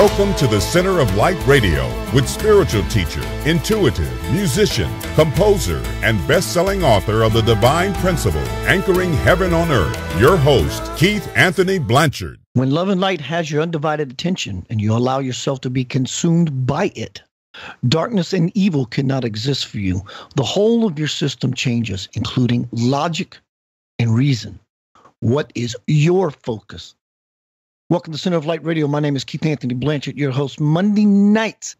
Welcome to the Center of Light Radio with spiritual teacher, intuitive, musician, composer, and best-selling author of The Divine Principle, Anchoring Heaven on Earth, your host, Keith Anthony Blanchard. When love and light has your undivided attention and you allow yourself to be consumed by it, darkness and evil cannot exist for you. The whole of your system changes, including logic and reason. What is your focus? Welcome to Center of Light Radio. My name is Keith Anthony Blanchard, your host. Monday nights,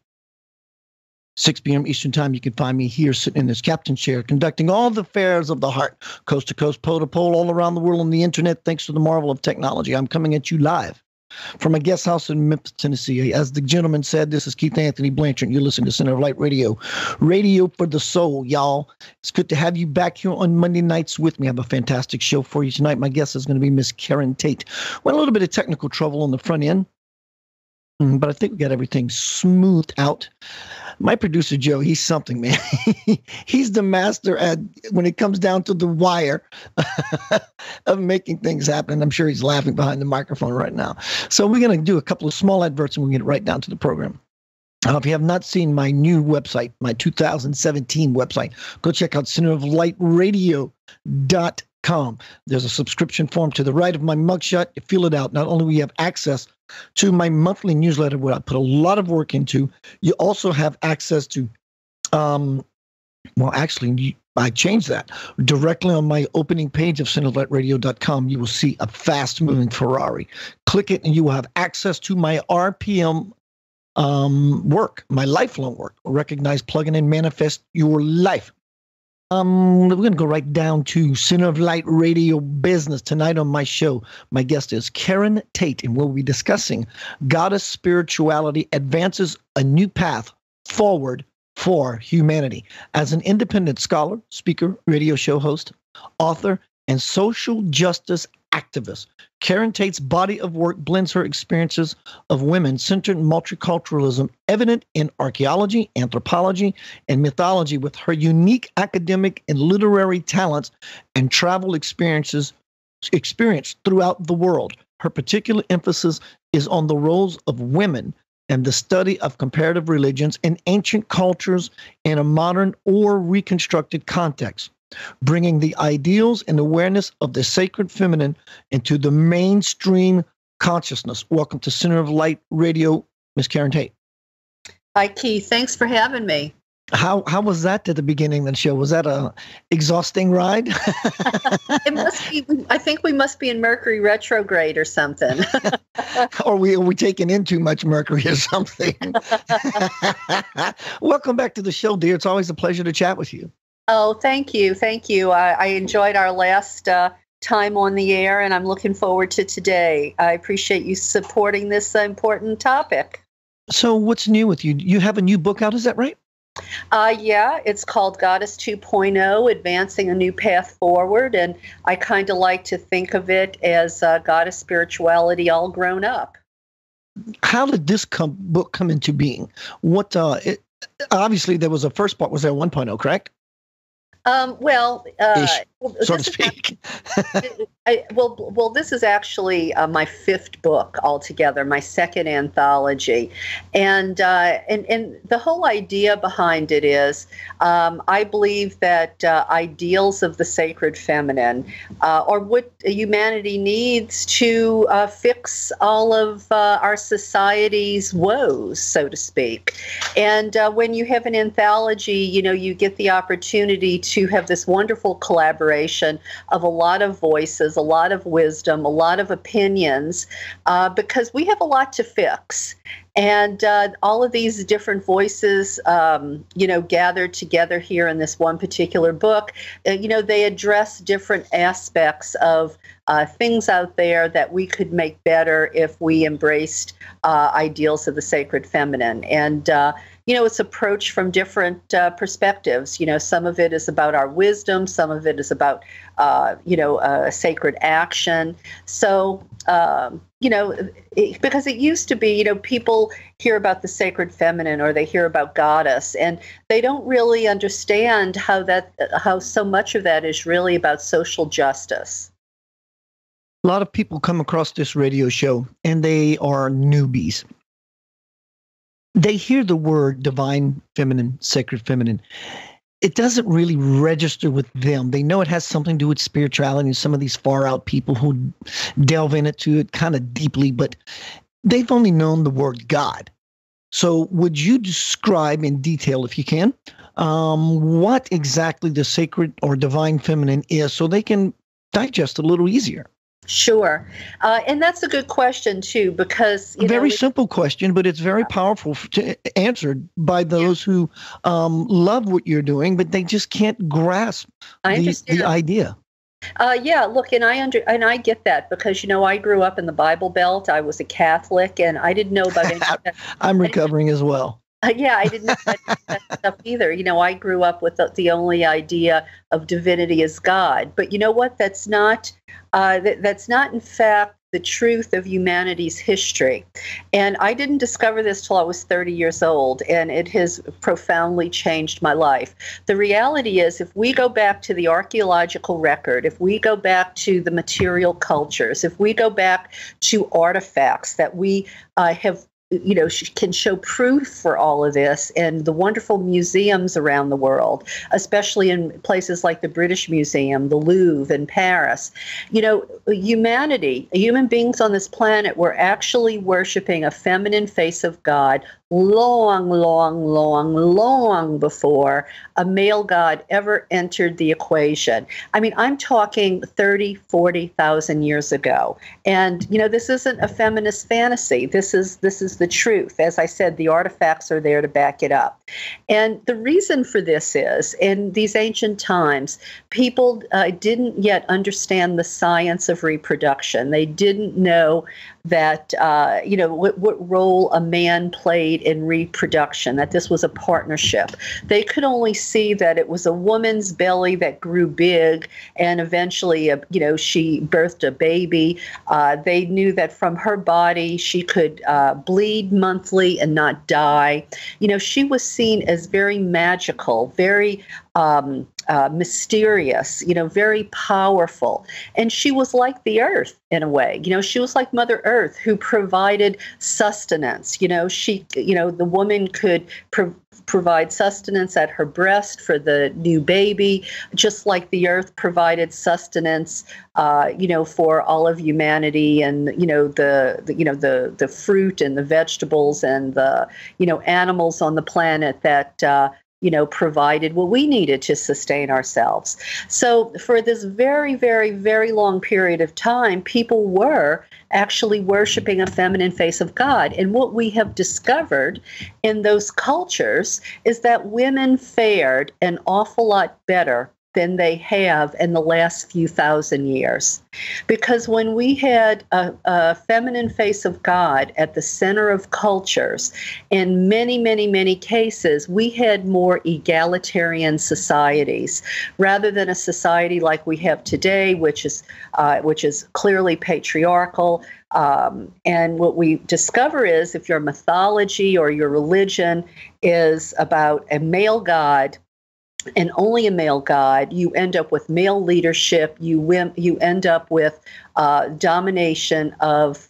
6 p.m. Eastern Time. You can find me here sitting in this captain chair, conducting all the affairs of the heart, coast to coast, pole to pole, all around the world on the internet, thanks to the marvel of technology. I'm coming at you live from a guest house in Memphis, Tennessee. As the gentleman said, this is Keith Anthony Blanchard. You're listening to Center of Light Radio, radio for the soul, y'all. It's good to have you back here on Monday nights with me. I have a fantastic show for you tonight. My guest is going to be Miss Karen Tate. Well, a little bit of technical trouble on the front end, but I think we got everything smoothed out. My producer, Joe, he's something, man. He's the master at, when it comes down to the wire, of making things happen. I'm sure he's laughing behind the microphone right now. So we're going to do a couple of small adverts and we'll get right down to the program. If you have not seen my new website, my 2017 website, go check out centeroflightradio.com. There's a subscription form to the right of my mugshot. You fill it out. Not only will you have access to my monthly newsletter, where I put a lot of work into, you also have access to, I changed that. Directly on my opening page of centeroflightradio.com, you will see a fast-moving Ferrari. Click it and you will have access to my RPM work, my lifelong work. Recognize, plug in, and manifest your life. We're going to go right down to Center of Light Radio business. Tonight on my show, my guest is Karen Tate, and we'll be discussing Goddess Spirituality Advances a New Path Forward for Humanity. As an independent scholar, speaker, radio show host, author, and social justice activist, Karen Tate's body of work blends her experiences of women-centered multiculturalism evident in archaeology, anthropology, and mythology with her unique academic and literary talents and travel experience throughout the world. Her particular emphasis is on the roles of women and the study of comparative religions and ancient cultures in a modern or reconstructed context, bringing the ideals and awareness of the sacred feminine into the mainstream consciousness. Welcome to Center of Light Radio, Miss Karen Tate. Hi, Keith. Thanks for having me. How was that at the beginning of the show? Was that a exhausting ride? It must be. I think we must be in Mercury retrograde or something. Or we taking in too much Mercury or something. Welcome back to the show, dear. It's always a pleasure to chat with you. Oh, thank you. Thank you. I enjoyed our last time on the air, and I'm looking forward to today. I appreciate you supporting this important topic. So what's new with you? You have a new book out, is that right? Yeah, it's called Goddess 2.0, Advancing a New Path Forward, and I kind of like to think of it as goddess spirituality all grown up. How did this book come into being? Obviously, there was a first part. Was there 1.0, correct? So to speak. This is actually my fifth book altogether, my second anthology, and the whole idea behind it is, I believe that ideals of the sacred feminine are what humanity needs to fix all of our society's woes, so to speak. And when you have an anthology, you get the opportunity to have this wonderful collaboration of a lot of voices, a lot of wisdom, a lot of opinions, because we have a lot to fix. And all of these different voices, gathered together here in this one particular book, they address different aspects of things out there that we could make better if we embraced ideals of the sacred feminine. And it's approached from different perspectives. Some of it is about our wisdom. Some of it is about, sacred action. So, because it used to be, people hear about the sacred feminine or they hear about goddess, and they don't really understand how so much of that is really about social justice. A lot of people come across this radio show and they are newbies. they hear the word divine feminine, sacred feminine. It doesn't really register with them. They know it has something to do with spirituality, and some of these far out people who delve into it kind of deeply, but they've only known the word God. So would you describe in detail, if you can, what exactly the sacred or divine feminine is so they can digest it a little easier? Sure. And that's a good question, too, because... Very simple question, but it's very powerful answered by those who love what you're doing, but they just can't grasp the idea. Yeah, look, and I get that because, I grew up in the Bible Belt. I was a Catholic, and I didn't know about any of that. I'm recovering as well. Yeah, I didn't know that stuff either. I grew up with the only idea of divinity as God. But you know what? That's not in fact the truth of humanity's history. And I didn't discover this till I was 30 years old, and it has profoundly changed my life. The reality is, if we go back to the archaeological record, if we go back to the material cultures, if we go back to artifacts that we have can show proof for all of this, and the wonderful museums around the world, especially in places like the British Museum, the Louvre in Paris. Humanity, human beings on this planet were actually worshiping a feminine face of God long, long, long, long before a male god ever entered the equation. I mean, I'm talking 30, 40,000 years ago. And, this isn't a feminist fantasy. This is the truth. As I said, the artifacts are there to back it up. And the reason for this is, in these ancient times, people didn't yet understand the science of reproduction. They didn't know that, what role a man played in reproduction, that this was a partnership. They could only see that it was a woman's belly that grew big, and eventually, she birthed a baby. They knew that from her body, she could bleed monthly and not die. She was seen as very magical, very mysterious, very powerful. And she was like the earth in a way. She was like Mother Earth, who provided sustenance. The woman could provide sustenance at her breast for the new baby, just like the earth provided sustenance, for all of humanity, and the fruit and the vegetables and the animals on the planet that provided what we needed to sustain ourselves. So for this very, very, very long period of time, people were actually worshiping a feminine face of God. And what we have discovered in those cultures is that women fared an awful lot better than they have in the last few thousand years. Because when we had a feminine face of God at the center of cultures, in many, many, many cases, we had more egalitarian societies, rather than a society like we have today, which is clearly patriarchal. And what we discover is, if your mythology or your religion is about a male god, and only a male god, you end up with male leadership. You end up with domination of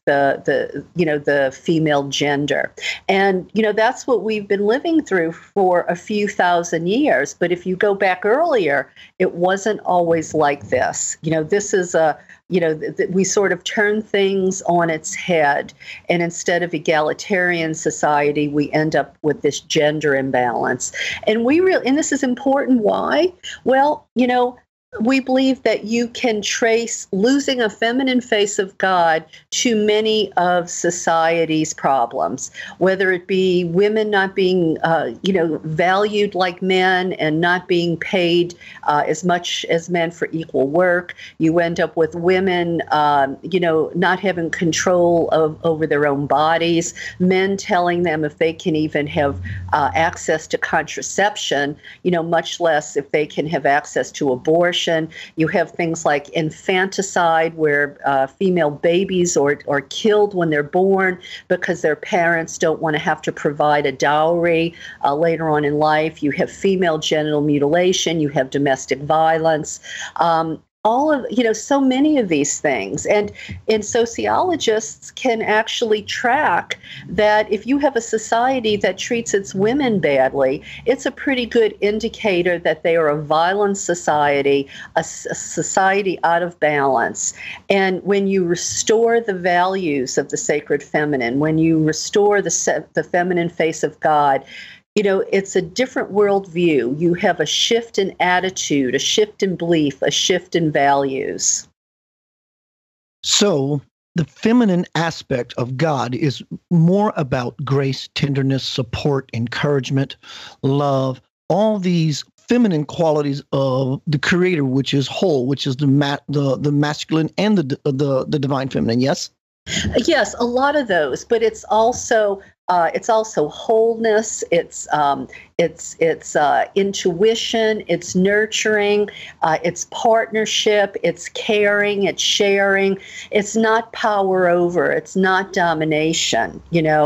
the female gender, and that's what we've been living through for a few thousand years. But if you go back earlier, it wasn't always like this. This is we sort of turn things on its head, and instead of egalitarian society, we end up with this gender imbalance. And and this is important. Why? Well, we believe that you can trace losing a feminine face of God to many of society's problems, whether it be women not being, valued like men and not being paid as much as men for equal work. You end up with women, not having control over their own bodies, men telling them if they can even have access to contraception, much less if they can have access to abortion. You have things like infanticide, where female babies are killed when they're born because their parents don't want to have to provide a dowry later on in life. You have female genital mutilation. You have domestic violence. so many of these things. And sociologists can actually track that if you have a society that treats its women badly, it's a pretty good indicator that they are a violent society, a society out of balance. And when you restore the values of the sacred feminine, when you restore the feminine face of God, it's a different worldview. You have a shift in attitude, a shift in belief, a shift in values. So the feminine aspect of God is more about grace, tenderness, support, encouragement, love, all these feminine qualities of the Creator, which is whole, which is the masculine and the divine feminine. Yes. Yes, a lot of those, but it's also wholeness. It's intuition. It's nurturing. It's partnership. It's caring. It's sharing. It's not power over. It's not domination.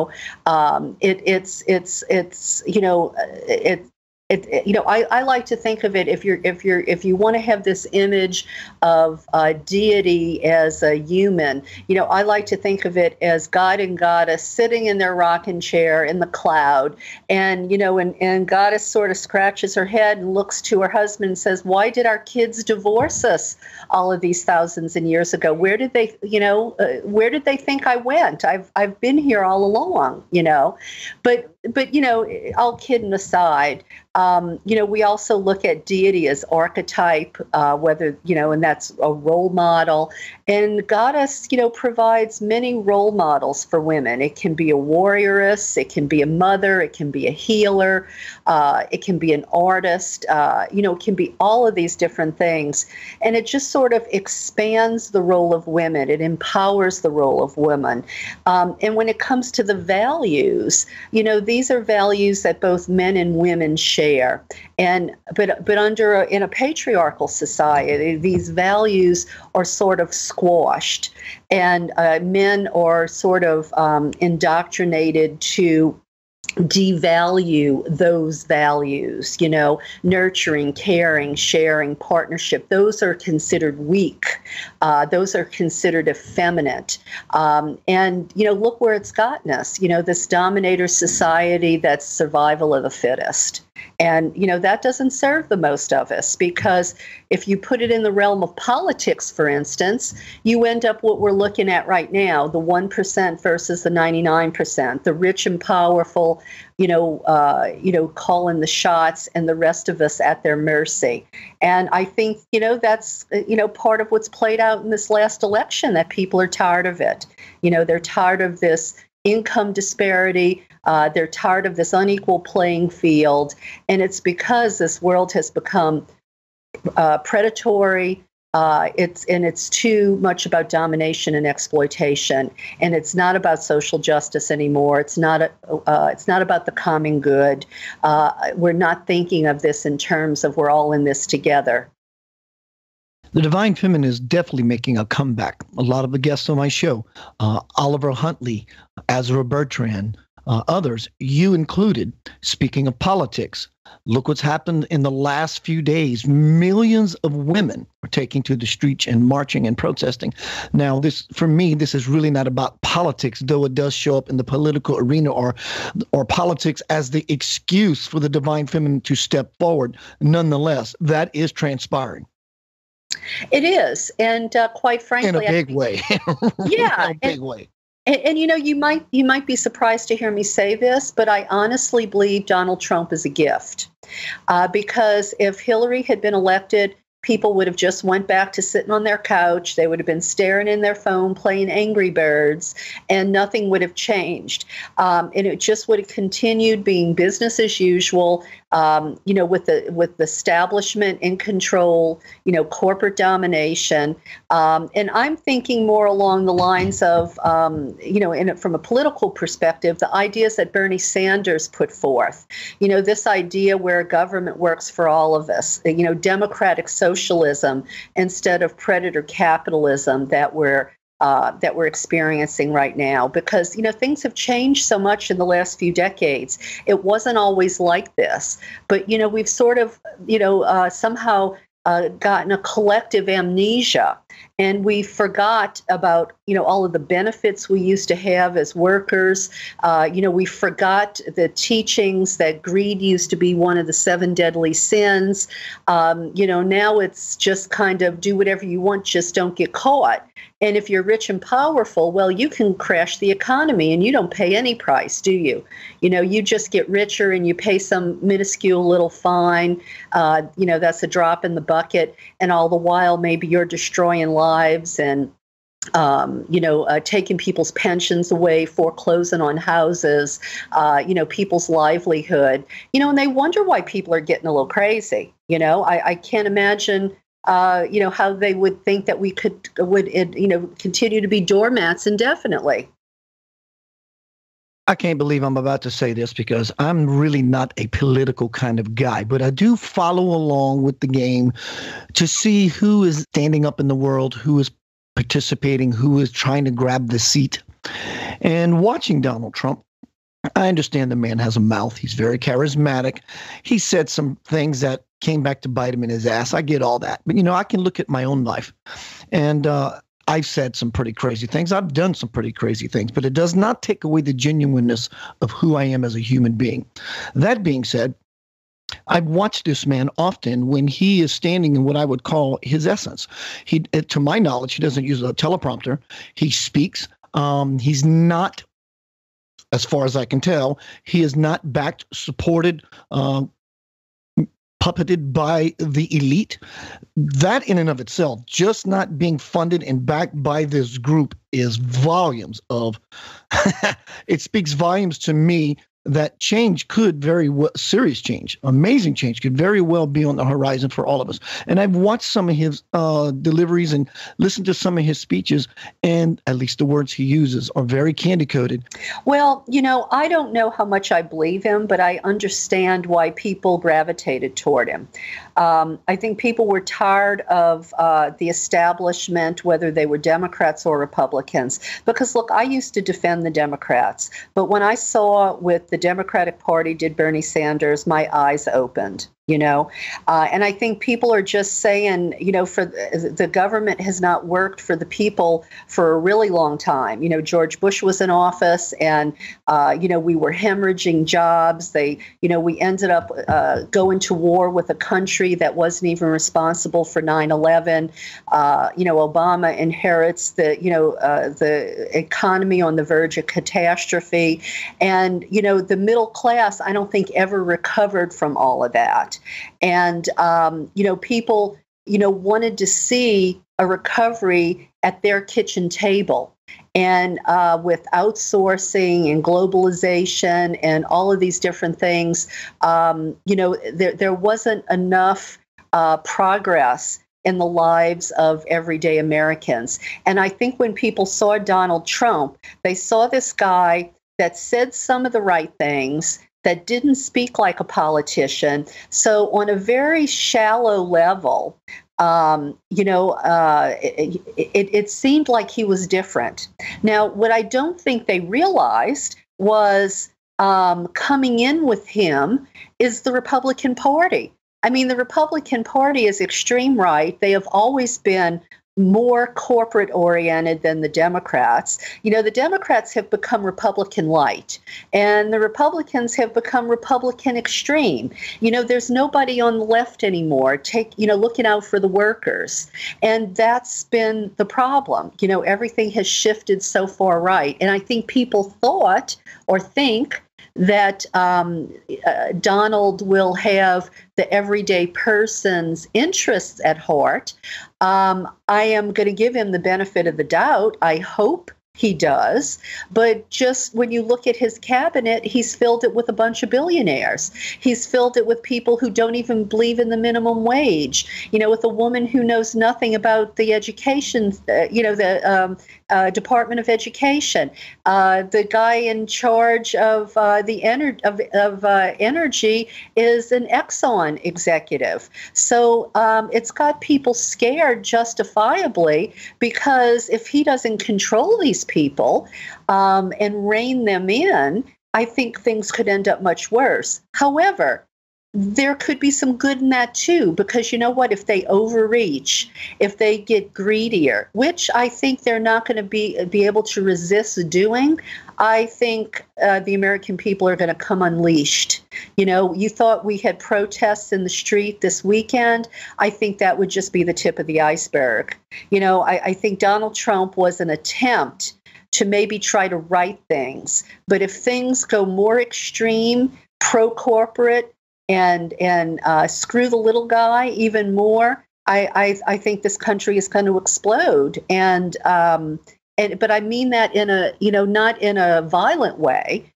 I like to think of it, if you want to have this image of deity as a human, I like to think of it as God and Goddess sitting in their rocking chair in the cloud, and Goddess sort of scratches her head and looks to her husband and says, "Why did our kids divorce us all of these thousands and years ago? Where did they think I went? I've been here all along, But all kidding aside, we also look at deity as archetype, and that's a role model. And Goddess, provides many role models for women. It can be a warrioress, it can be a mother, it can be a healer, it can be an artist, it can be all of these different things. And it just sort of expands the role of women. It empowers the role of women. And when it comes to the values, these are values that both men and women share. But in a patriarchal society, these values are sort of squashed, and men are sort of indoctrinated to devalue those values, nurturing, caring, sharing, partnership. Those are considered weak. Those are considered effeminate. And look where it's gotten us, this dominator society that's survival of the fittest. And, that doesn't serve the most of us, because if you put it in the realm of politics, for instance, you end up what we're looking at right now, the 1% versus the 99%, the rich and powerful, calling the shots, and the rest of us at their mercy. And I think, that's, part of what's played out in this last election, that people are tired of it. They're tired of this income disparity. They're tired of this unequal playing field. And it's because this world has become predatory. It's too much about domination and exploitation. And it's not about social justice anymore. It's not about the common good. We're not thinking of this in terms of we're all in this together. The divine feminine is definitely making a comeback. A lot of the guests on my show, Oliver Huntley, Azra Bertrand, others, you included, speaking of politics. Look what's happened in the last few days. Millions of women are taking to the streets and marching and protesting. Now, for me, this is really not about politics, though it does show up in the political arena or politics as the excuse for the divine feminine to step forward. Nonetheless, that is transpiring. It is, and quite frankly, in a big way. Yeah, in a big way. And you might be surprised to hear me say this, but I honestly believe Donald Trump is a gift, because if Hillary had been elected, people would have just went back to sitting on their couch. They would have been staring in their phone, playing Angry Birds, and nothing would have changed. And it just would have continued being business as usual, with the establishment in control, corporate domination. And I'm thinking more along the lines of, from a political perspective, the ideas that Bernie Sanders put forth. This idea where government works for all of us, democratic socialism instead of predator capitalism that we're experiencing right now, because things have changed so much in the last few decades. It wasn't always like this, but we've sort of somehow gotten a collective amnesia. And we forgot about, all of the benefits we used to have as workers. We forgot the teachings that greed used to be one of the 7 deadly sins. Now it's just kind of do whatever you want, just don't get caught. And if you're rich and powerful, well, you can crash the economy and you don't pay any price, do you? You just get richer and you pay some minuscule little fine. That's a drop in the bucket. And all the while, maybe you're destroying lives and taking people's pensions away, foreclosing on houses, people's livelihood, and they wonder why people are getting a little crazy. I can't imagine, how they would think that we would continue to be doormats indefinitely. I can't believe I'm about to say this because I'm really not a political kind of guy, but I do follow along with the game to see who is standing up in the world, who is participating, who is trying to grab the seat. And watching Donald Trump, I understand the man has a mouth. He's very charismatic. He said some things that came back to bite him in his ass. I get all that. But, I can look at my own life. And I've said some pretty crazy things. I've done some pretty crazy things. But it does not take away the genuineness of who I am as a human being. That being said, I've watched this man often when he is standing in what I would call his essence. To my knowledge, he doesn't use a teleprompter. He speaks. He's not, as far as I can tell, he is not backed, supported, puppeted by the elite. That in and of itself, just not being funded and backed by this group is volumes of, it speaks volumes to me that change could very well, serious change, amazing change could very well be on the horizon for all of us. And I've watched some of his deliveries and listened to some of his speeches, and at least the words he uses are very candy-coated. Well, I don't know how much I believe him, but I understand why people gravitated toward him. I think people were tired of the establishment, whether they were Democrats or Republicans. Because, look, I used to defend the Democrats. But when I saw what the Democratic Party did Bernie Sanders, my eyes opened. And I think people are just saying, for the government has not worked for the people for a really long time. George Bush was in office and, we were hemorrhaging jobs. We ended up going to war with a country that wasn't even responsible for 9/11. Obama inherits the economy on the verge of catastrophe. And, the middle class, I don't think ever recovered from all of that. And, people, wanted to see a recovery at their kitchen table. And with outsourcing and globalization and all of these different things, there wasn't enough progress in the lives of everyday Americans. And I think when people saw Donald Trump, they saw this guy that said some of the right things, that didn't speak like a politician. So on a very shallow level, it seemed like he was different. Now, what I don't think they realized was coming in with him is the Republican Party. I mean, the Republican Party is extreme right. They have always been more corporate oriented than the Democrats. The Democrats have become Republican light and the Republicans have become Republican extreme. There's nobody on the left anymore looking out for the workers. And that's been the problem. Everything has shifted so far right. And I think people thought or think that Donald will have the everyday person's interests at heart. I am going to give him the benefit of the doubt. I hope he does. But just when you look at his cabinet, he's filled it with a bunch of billionaires. He's filled it with people who don't even believe in the minimum wage, with a woman who knows nothing about the education, the Department of Education, the guy in charge of the energy is an Exxon executive. So it's got people scared justifiably, because if he doesn't control these people and rein them in, I think things could end up much worse. However, there could be some good in that too, because you know what? If they overreach, if they get greedier, which I think they're not going to be able to resist doing, I think the American people are going to come unleashed. You know, you thought we had protests in the street this weekend. I think that would just be the tip of the iceberg. You know, I think Donald Trump was an attempt to maybe try to right things. But if things go more extreme, pro-corporate, and screw the little guy even more, I think this country is going to explode. But I mean that in a, you know, not in a violent way.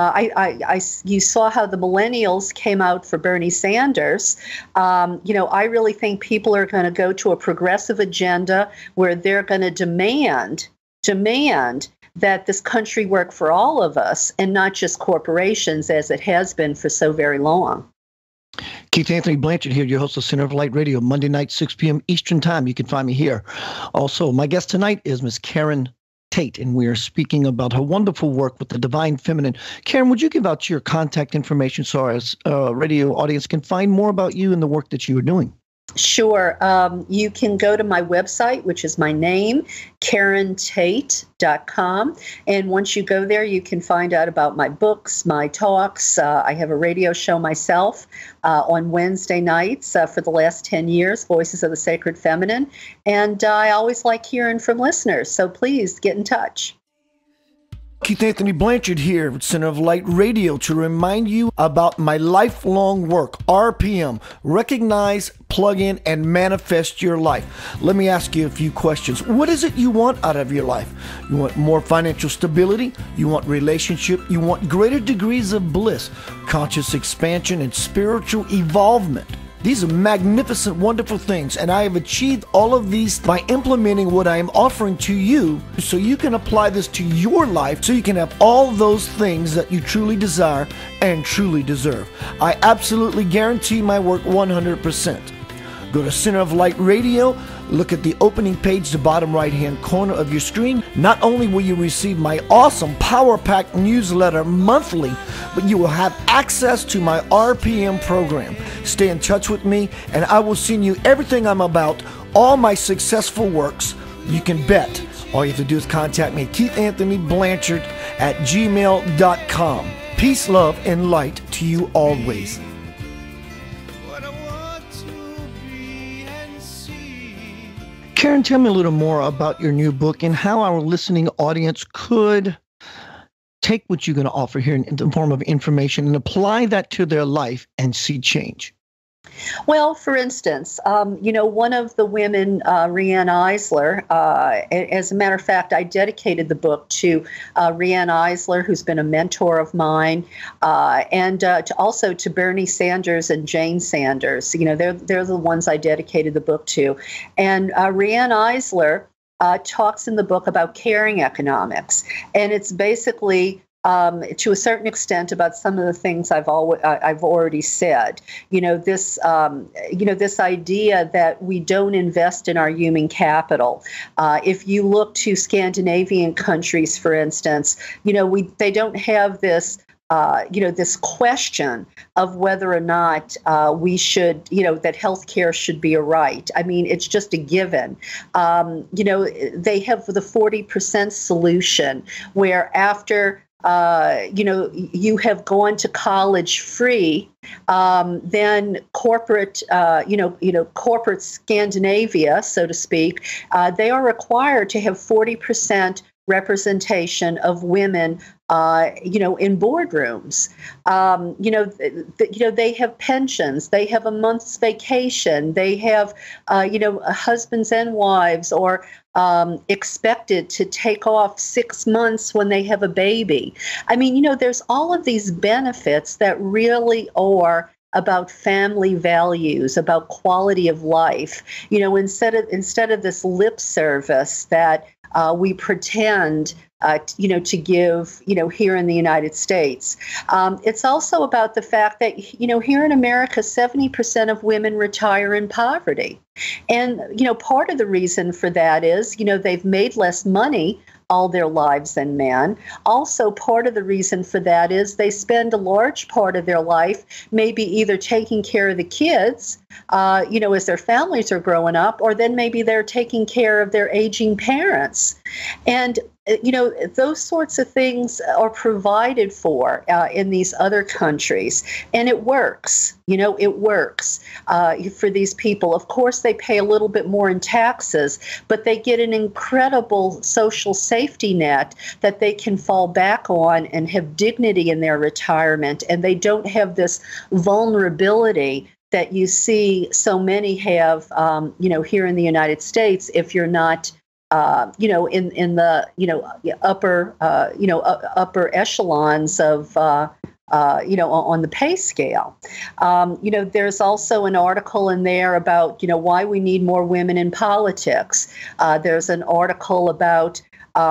You saw how the millennials came out for Bernie Sanders. You know, I really think people are going to go to a progressive agenda where they're going to demand that this country work for all of us and not just corporations as it has been for so very long. Keith Anthony Blanchard here, your host of Center of Light Radio, Monday night, 6 p.m. Eastern Time. You can find me here. Also, my guest tonight is Miss Karen Tate, and we are speaking about her wonderful work with the Divine Feminine. Karen, would you give out your contact information so our radio audience can find more about you and the work that you are doing? Sure. You can go to my website, which is my name, KarenTate.com. And once you go there, you can find out about my books, my talks. I have a radio show myself on Wednesday nights for the last 10 years, Voices of the Sacred Feminine. And I always like hearing from listeners. So please get in touch. Keith Anthony Blanchard here at Center of Light Radio to remind you about my lifelong work, RPM, Recognize, Plug in, and Manifest Your Life. Let me ask you a few questions. What is it you want out of your life? You want more financial stability? You want relationship? You want greater degrees of bliss, conscious expansion, and spiritual evolvement? These are magnificent, wonderful things, and I have achieved all of these by implementing what I am offering to you so you can apply this to your life so you can have all those things that you truly desire and truly deserve. I absolutely guarantee my work 100%. Go to Center of Light Radio, look at the opening page, the bottom right-hand corner of your screen. Not only will you receive my awesome Power Pack newsletter monthly, but you will have access to my RPM program. Stay in touch with me, and I will send you everything I'm about, all my successful works. You can bet. All you have to do is contact me, KeithAnthonyBlanchard@gmail.com. Peace, love, and light to you always. Karen, tell me a little more about your new book and how our listening audience could take what you're going to offer here in the form of information and apply that to their life and see change. Well, for instance, you know, one of the women, Rianne Eisler, as a matter of fact, I dedicated the book to Rianne Eisler, who's been a mentor of mine, and also to Bernie Sanders and Jane Sanders. You know, they're the ones I dedicated the book to. And Rianne Eisler talks in the book about caring economics. And it's basically to a certain extent about some of the things I've already said. This idea that we don't invest in our human capital. If you look to Scandinavian countries, for instance, they don't have this. This question of whether or not we should, that healthcare should be a right. I mean, it's just a given. They have the 40% solution where after you have gone to college free, then corporate, corporate Scandinavia, so to speak, they are required to have 40% representation of women, in boardrooms. They have pensions, they have a month's vacation, they have, husbands and wives or expected to take off 6 months when they have a baby. I mean, there's all of these benefits that really are about family values, about quality of life. Instead of this lip service that we pretend to give, here in the United States. It's also about the fact that, here in America, 70% of women retire in poverty. And, part of the reason for that is, they've made less money all their lives and men. Also, part of the reason for that is they spend a large part of their life maybe either taking care of the kids, as their families are growing up, or then maybe they're taking care of their aging parents. And those sorts of things are provided for in these other countries, and it works. It works for these people. Of course, they pay a little bit more in taxes, but they get an incredible social safety net that they can fall back on and have dignity in their retirement, and they don't have this vulnerability that you see so many have, here in the United States, if you're not in the upper echelons of, on the pay scale. There's also an article in there about, why we need more women in politics. There's an article about,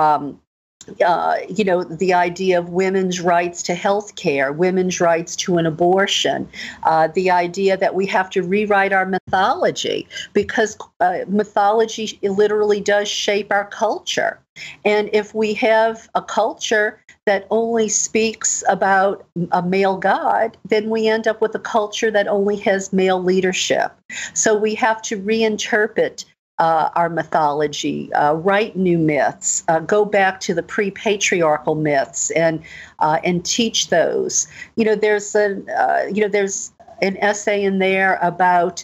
the idea of women's rights to health care, women's rights to an abortion, the idea that we have to rewrite our mythology because mythology literally does shape our culture. And if we have a culture that only speaks about a male god, then we end up with a culture that only has male leadership. So we have to reinterpret our mythology, write new myths, go back to the pre-patriarchal myths and teach those. There's an essay in there about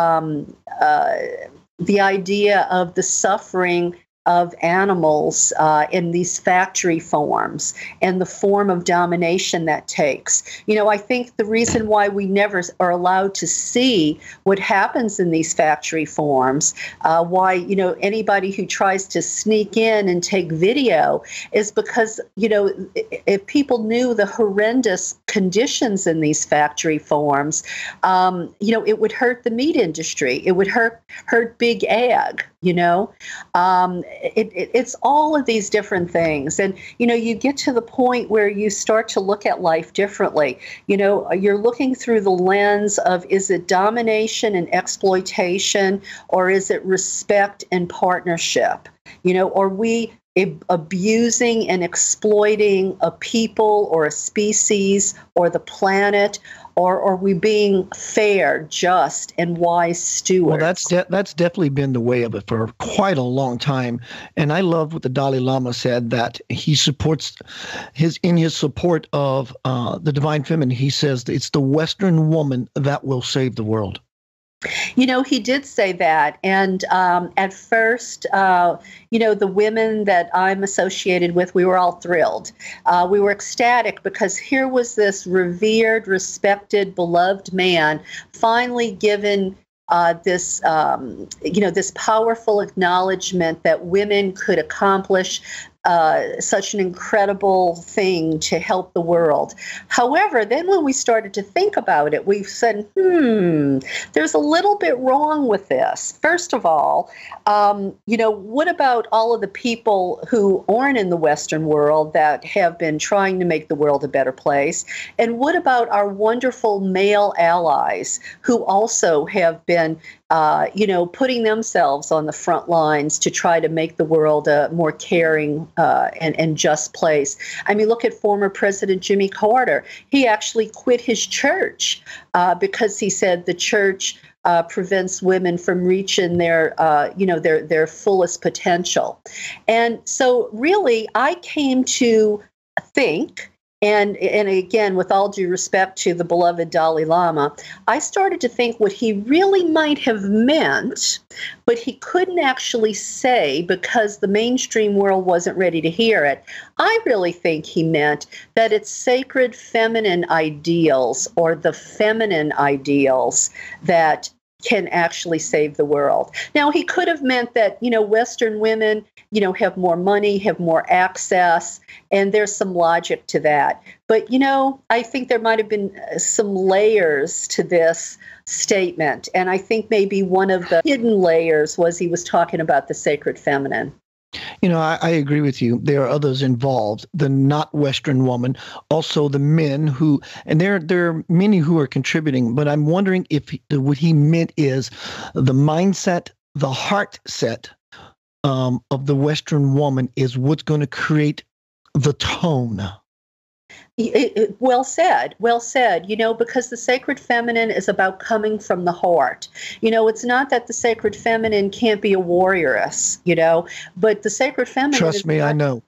the idea of the suffering of animals in these factory farms and the form of domination that takes. I think the reason why we never are allowed to see what happens in these factory farms, why, anybody who tries to sneak in and take video is because, if people knew the horrendous conditions in these factory farms, it would hurt the meat industry. It would hurt big ag, It's all of these different things. And, you get to the point where you start to look at life differently. You're looking through the lens of, is it domination and exploitation, or is it respect and partnership? Are we abusing and exploiting a people or a species or the planet? Or are we being fair, just, and wise stewards? Well, that's definitely been the way of it for quite a long time. And I love what the Dalai Lama said, that he supports in his support of the divine feminine. He says that it's the Western woman that will save the world. He did say that. And at first, the women that I'm associated with, we were all thrilled. We were ecstatic because here was this revered, respected, beloved man finally given this powerful acknowledgement that women could accomplish such an incredible thing to help the world. However, then when we started to think about it, we said, there's a little bit wrong with this. First of all, what about all of the people who aren't in the Western world that have been trying to make the world a better place? And what about our wonderful male allies who also have been putting themselves on the front lines to try to make the world a more caring and just place? I mean, look at former President Jimmy Carter. He actually quit his church because he said the church prevents women from reaching their fullest potential. And so really, I came to think, and again, with all due respect to the beloved Dalai Lama, I started to think what he really might have meant, but he couldn't actually say because the mainstream world wasn't ready to hear it. I really think he meant that it's sacred feminine ideals or the feminine ideals that can actually save the world. Now, he could have meant that, Western women, have more money, have more access, and there's some logic to that. But, I think there might have been some layers to this statement. And I think maybe one of the hidden layers was he was talking about the sacred feminine. I agree with you. There are others involved, the not Western woman, also the men who, and there are many who are contributing, but I'm wondering if what he meant is the mindset, the heart set of the Western woman is what's going to create the tone. Well said, well said. Because the sacred feminine is about coming from the heart. It's not that the sacred feminine can't be a warrioress, but the sacred feminine. Trust me, I know.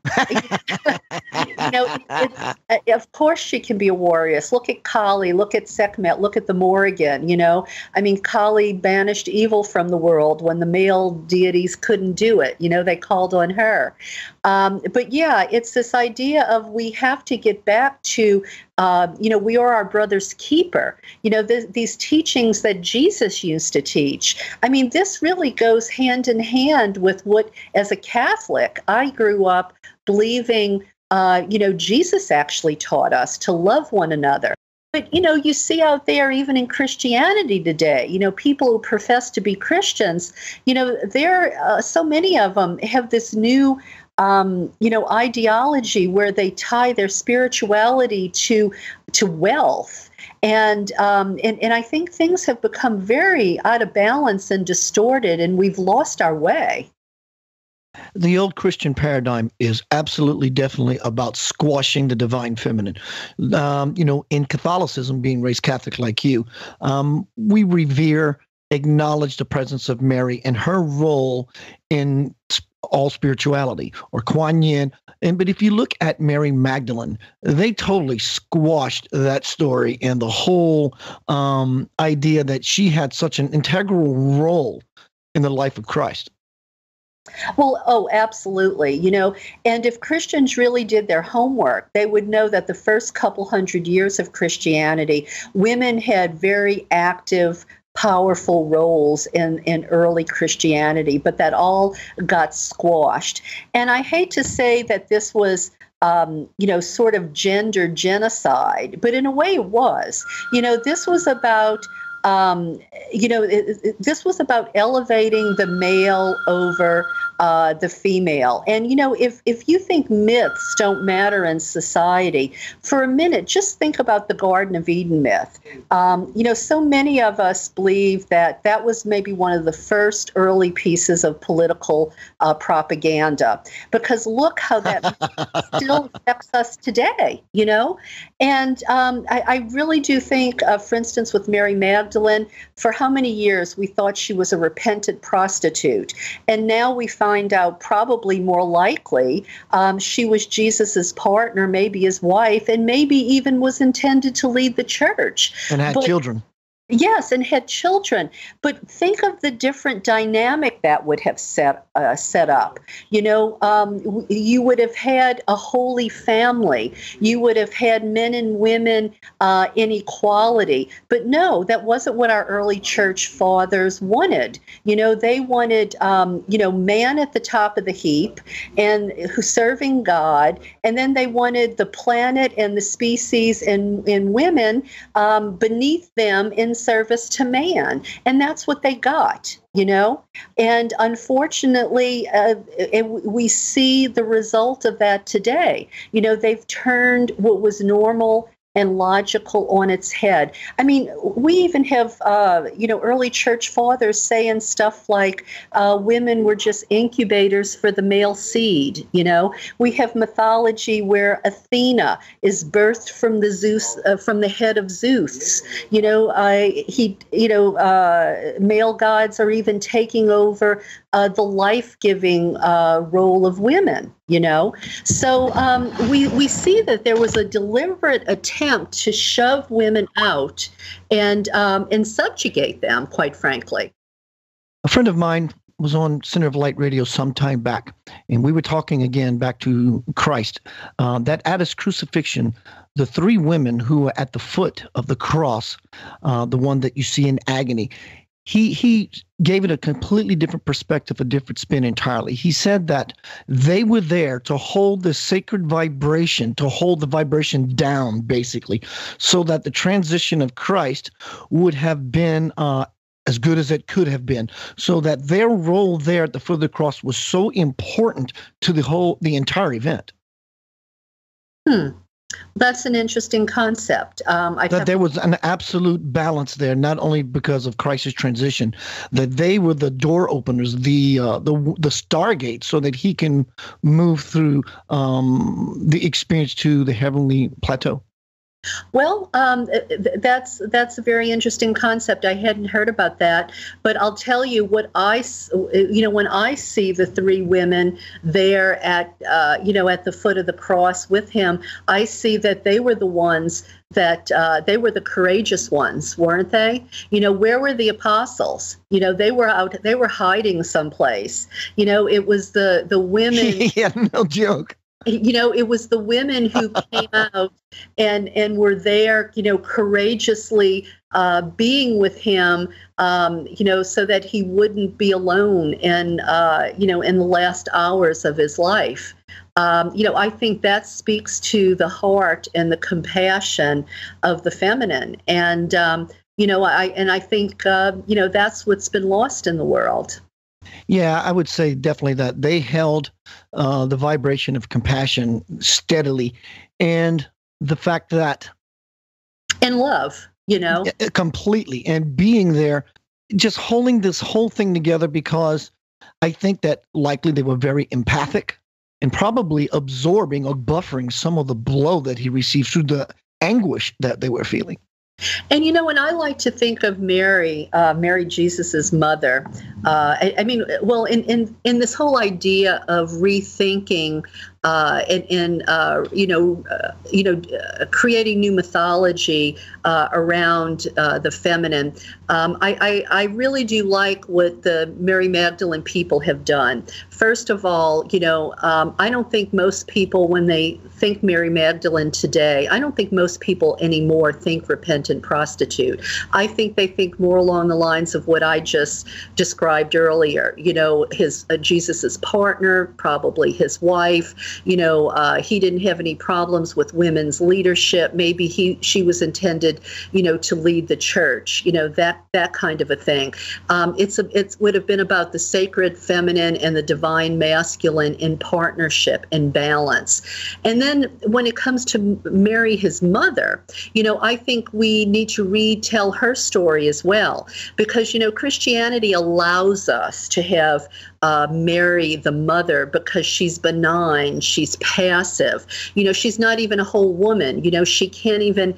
Of course she can be a warrioress. Look at Kali, look at Sekhmet, look at the Morrigan, Kali banished evil from the world when the male deities couldn't do it. They called on her. But yeah, it's this idea of we have to get back to, we are our brother's keeper. These teachings that Jesus used to teach. This really goes hand in hand with what, as a Catholic, I grew up believing, Jesus actually taught us to love one another. But, you see out there, even in Christianity today, people who profess to be Christians, so many of them have this new ideology where they tie their spirituality to wealth. And I think things have become very out of balance and distorted, and we've lost our way. The old Christian paradigm is absolutely, definitely about squashing the divine feminine. In Catholicism, being raised Catholic like you, we revere, acknowledge the presence of Mary and her role in all spirituality, or Kuan Yin. But if you look at Mary Magdalene, they totally squashed that story and the whole idea that she had such an integral role in the life of Christ. Well, oh, absolutely. And if Christians really did their homework, they would know that the first couple hundred years of Christianity, women had very active, powerful roles in early Christianity, but that all got squashed. And I hate to say that this was sort of gender genocide, but in a way it was. This was about this was about elevating the male over the female. And, if you think myths don't matter in society, for a minute, just think about the Garden of Eden myth. So many of us believe that was maybe one of the first early pieces of political propaganda, because look how that still affects us today, And I really do think, for instance, with Mary Magdalene, for how many years we thought she was a repentant prostitute. And now we find out probably more likely she was Jesus's partner, maybe his wife, and maybe even was intended to lead the church. And had children. Yes, and had children. But think of the different dynamic that would have set up. You would have had a holy family. You would have had men and women in equality. But no, that wasn't what our early church fathers wanted. They wanted, man at the top of the heap and who's serving God. And then they wanted the planet and the species and women beneath them in service to man. And that's what they got, and unfortunately, we see the result of that today. They've turned what was normal and logical on its head. We even have, early church fathers saying stuff like women were just incubators for the male seed. We have mythology where Athena is birthed from from the head of Zeus. Male gods are even taking over the life-giving role of women. So we see that there was a deliberate attempt to shove women out and subjugate them, quite frankly. A friend of mine was on Center of Light Radio some time back, and we were talking again back to Christ. That at his crucifixion, the three women who were at the foot of the cross, the one that you see in agony, he gave it a completely different perspective, a different spin entirely. He said that they were there to hold the sacred vibration, to hold the vibration down, basically, so that the transition of Christ would have been as good as it could have been, so that their role there at the foot of the cross was so important to the entire event. That's an interesting concept. That there was an absolute balance there, not only because of crisis transition, that they were the door openers, the stargate, so that he can move through the experience to the heavenly plateau. Well, that's a very interesting concept. I hadn't heard about that, but I'll tell you what when I see the three women there at the foot of the cross with him, I see that they were the ones that they were the courageous ones, weren't they? Where were the apostles? They were hiding someplace. It was the women. Yeah, no joke. It was the women who came out and were there, courageously being with him, so that he wouldn't be alone in the last hours of his life. I think that speaks to the heart and the compassion of the feminine. And, I think, that's what's been lost in the world. Yeah, I would say definitely that they held the vibration of compassion steadily, and the fact that and love, completely, and being there, just holding this whole thing together, because I think that likely they were very empathic and probably absorbing or buffering some of the blow that he received through the anguish that they were feeling. And when I like to think of Mary Jesus's mother, in this whole idea of rethinking creating new mythology around the feminine, I really do like what the Mary Magdalene people have done. First of all, I don't think most people, when they think Mary Magdalene today, I don't think most people anymore think repentant prostitute. I think they think more along the lines of what I just described earlier. His Jesus's partner, probably his wife. He didn't have any problems with women's leadership. Maybe she was intended, to lead the church. That kind of a thing. It would have been about the sacred feminine and the divine masculine in partnership and balance. And then when it comes to Mary, his mother, I think we need to retell her story as well, because Christianity allows us to have Mary, the mother, because she's benign, she's passive. She's not even a whole woman. She can't even,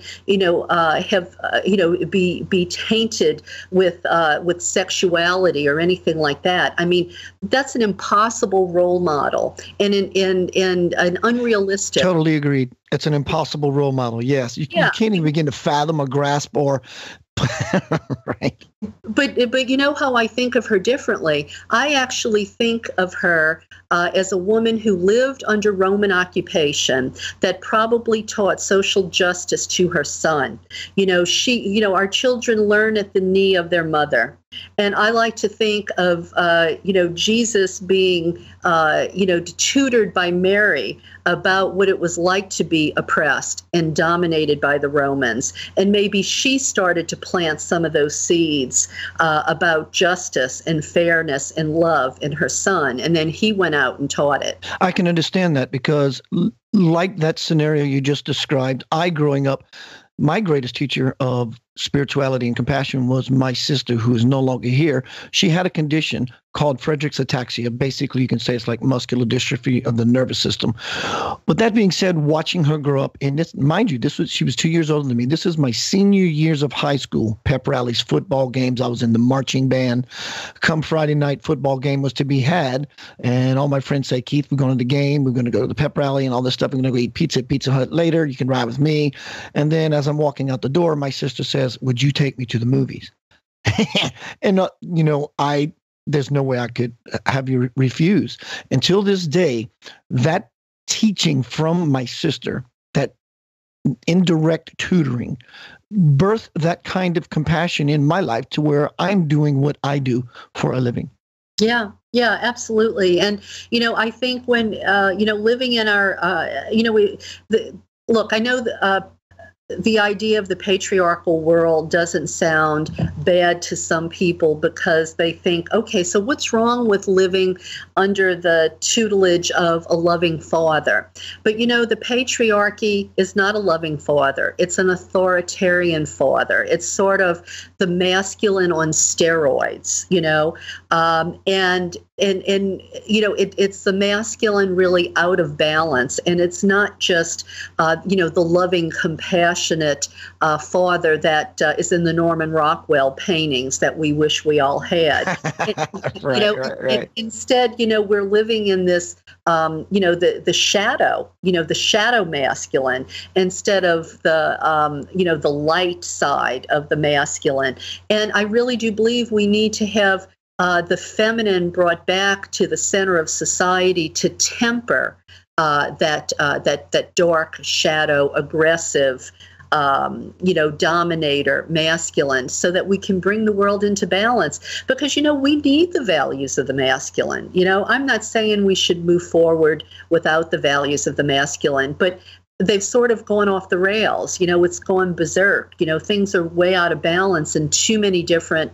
be tainted with sexuality or anything like that. I mean, that's an impossible role model and an unrealistic. Totally agreed. It's an impossible role model. Yes, you can't even begin to fathom or grasp or. Right. But you know how I think of her differently? I actually think of her as a woman who lived under Roman occupation that probably taught social justice to her son. Our children learn at the knee of their mother. And I like to think of, Jesus being, tutored by Mary about what it was like to be oppressed and dominated by the Romans. And maybe she started to plant some of those seeds about justice and fairness and love in her son. And then he went out and taught it. I can understand that because like that scenario you just described, growing up, my greatest teacher of spirituality and compassion was my sister, who is no longer here. She had a condition called Friedreich's ataxia. Basically, you can say it's like muscular dystrophy of the nervous system. But that being said, watching her grow up, and this, mind you, she was 2 years older than me. This is my senior years of high school, pep rallies, football games. I was in the marching band. Come Friday night, football game was to be had. And all my friends say, Keith, we're going to the game. We're going to go to the pep rally and all this stuff. We're going to go eat pizza at Pizza Hut later. You can ride with me. And then as I'm walking out the door, my sister says, would you take me to the movies? And, there's no way I could have you refuse. Until this day, that teaching from my sister, that indirect tutoring, birthed that kind of compassion in my life to where I'm doing what I do for a living. Yeah, absolutely. And, I think when, living in our, look, I know that, the idea of the patriarchal world doesn't sound bad to some people because they think, okay, so what's wrong with living under the tutelage of a loving father? But the patriarchy is not a loving father. It's an authoritarian father. It's sort of the masculine on steroids, and it's the masculine really out of balance. And it's not just, the loving, compassionate father that is in the Norman Rockwell paintings that we wish we all had. Right. Instead, we're living in this, the shadow, the shadow masculine instead of the, the light side of the masculine. And I really do believe we need to have the feminine brought back to the center of society to temper that dark shadow, aggressive, dominator, masculine, so that we can bring the world into balance. Because, we need the values of the masculine. I'm not saying we should move forward without the values of the masculine, but they've sort of gone off the rails. It's gone berserk. Things are way out of balance in too many different,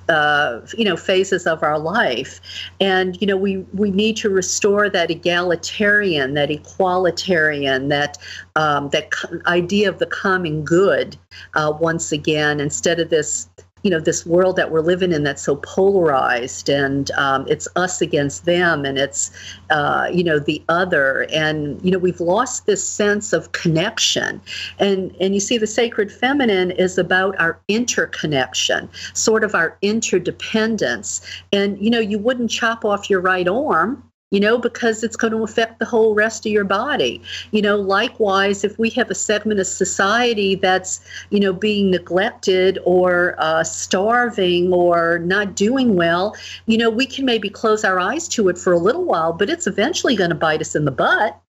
phases of our life. And, we need to restore that egalitarian, that equalitarian, that idea of the common good once again, instead of this, this world that we're living in that's so polarized, and it's us against them, and it's, the other. And, we've lost this sense of connection. And you see, the sacred feminine is about our interconnection, sort of our interdependence. And, you wouldn't chop off your right arm, because it's going to affect the whole rest of your body. Likewise, if we have a segment of society that's, being neglected or starving or not doing well, we can maybe close our eyes to it for a little while, but it's eventually going to bite us in the butt.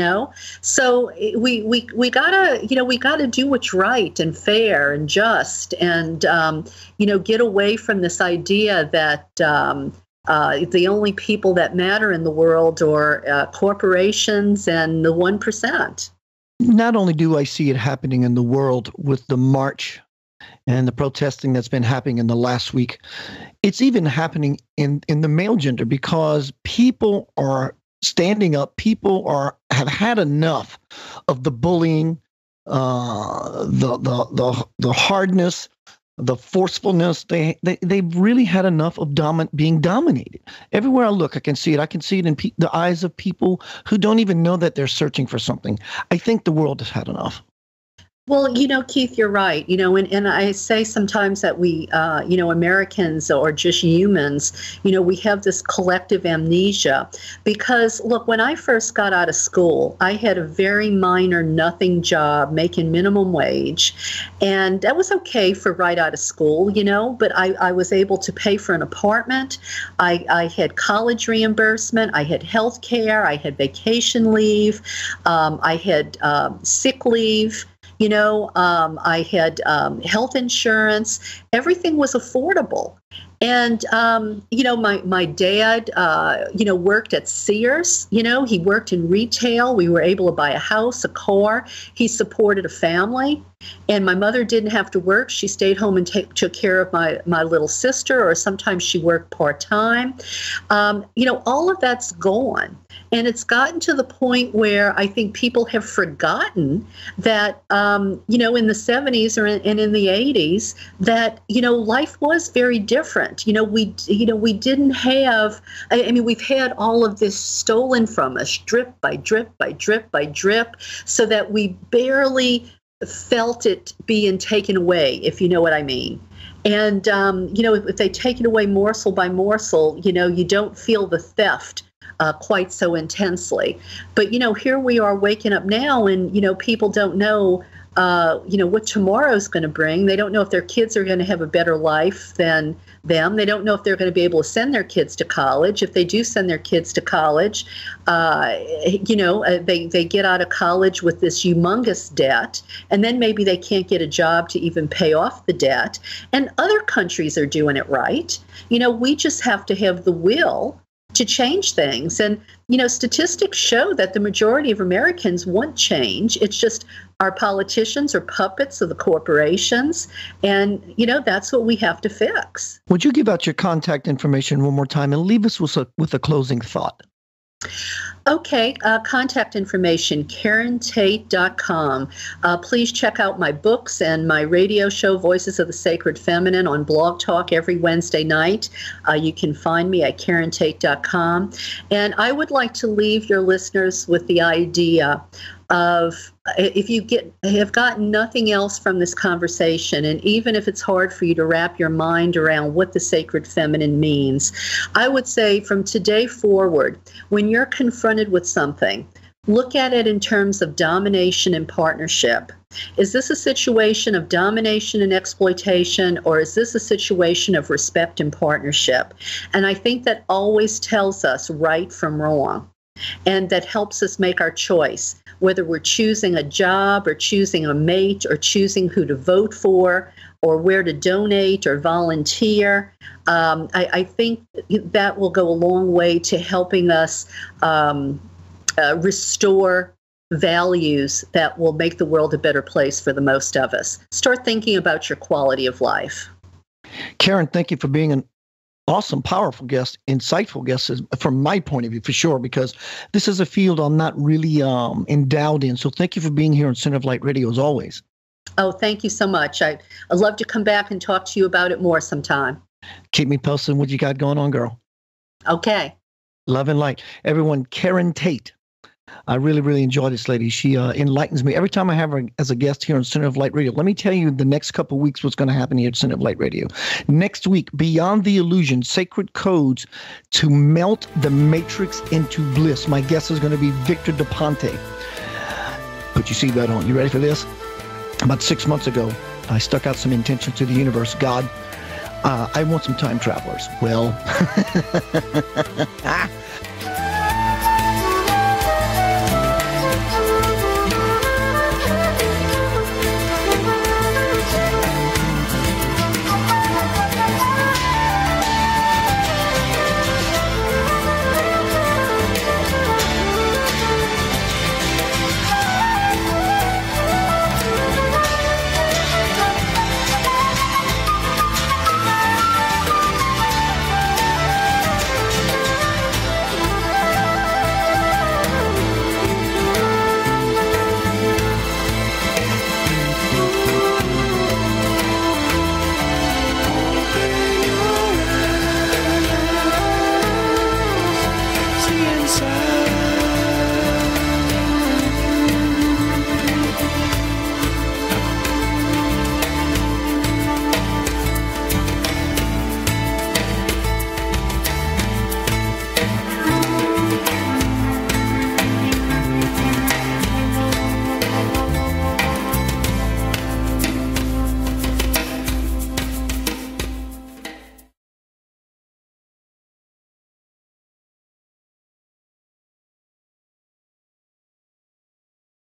So we gotta do what's right and fair and just, and get away from this idea that the only people that matter in the world are corporations and the 1%. Not only do I see it happening in the world with the march and the protesting that's been happening in the last week, it's even happening in the male gender, because people are standing up. People have had enough of the bullying, the hardness, the forcefulness. They've really had enough of being dominated. Everywhere I look, I can see it. I can see it in the eyes of people who don't even know that they're searching for something. I think the world has had enough. Well, Keith, you're right. And I say sometimes that we, Americans or just humans, we have this collective amnesia because, look, when I first got out of school, I had a very minor, nothing job making minimum wage. And that was okay for right out of school, but I was able to pay for an apartment. I had college reimbursement. I had health care. I had vacation leave. I had sick leave. I had health insurance. Everything was affordable. And, my dad, worked at Sears. He worked in retail. We were able to buy a house, a car. He supported a family. And my mother didn't have to work. She stayed home and took care of my little sister, or sometimes she worked part-time. All of that's gone. And it's gotten to the point where I think people have forgotten that, in the 70s and in the 80s, that, life was very different. We didn't have, we've had all of this stolen from us, drip by drip by drip by drip, so that we barely felt it being taken away, if you know what I mean. And, if they take it away morsel by morsel, you don't feel the theft quite so intensely. But, here we are waking up now, and, people don't know, what tomorrow's going to bring. They don't know if their kids are going to have a better life than them. They don't know if they're going to be able to send their kids to college. If they do send their kids to college, they get out of college with this humongous debt, and then maybe they can't get a job to even pay off the debt. And other countries are doing it right. We just have to have the will to change things. And, you know, statistics show that the majority of Americans want change. It's just our politicians are puppets of the corporations. And, you know, that's what we have to fix. Would you give out your contact information one more time and leave us with a closing thought? Okay, contact information, KarenTate.com. Please check out my books and my radio show, Voices of the Sacred Feminine, on Blog Talk every Wednesday night. You can find me at KarenTate.com. And I would like to leave your listeners with the idea of, if you have gotten nothing else from this conversation, and even if it's hard for you to wrap your mind around what the sacred feminine means, I would say from today forward, when you're confronted with something, look at it in terms of domination and partnership. Is this a situation of domination and exploitation, or is this a situation of respect and partnership? And I think that always tells us right from wrong. And that helps us make our choice, whether we're choosing a job or choosing a mate or choosing who to vote for or where to donate or volunteer. I think that will go a long way to helping us restore values that will make the world a better place for the most of us. Start thinking about your quality of life. Karen, thank you for being an awesome, powerful guest, insightful guest from my point of view, for sure, because this is a field I'm not really endowed in. So thank you for being here on Center of Light Radio as always. Oh, thank you so much. I'd love to come back and talk to you about it more sometime. Keep me posted on what you got going on, girl. Okay. Love and light. Everyone, Karen Tate. I really, really enjoy this lady. She enlightens me every time I have her as a guest here on Center of Light Radio. Let me tell you the next couple of weeks what's going to happen here at Center of Light Radio. Next week, Beyond the Illusion, Sacred Codes to Melt the Matrix into Bliss. My guest is going to be Victor DePonte. Put your seatbelt on. You ready for this? About 6 months ago, I stuck out some intentions to the universe. God, I want some time travelers. Well, inside.